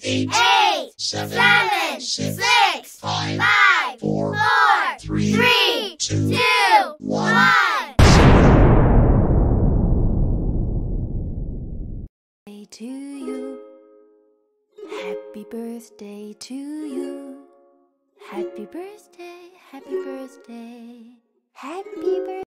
8, 7, 6, 5, 4, 3, 2, 1. To you, happy birthday to you. Happy birthday, happy birthday, happy birthday.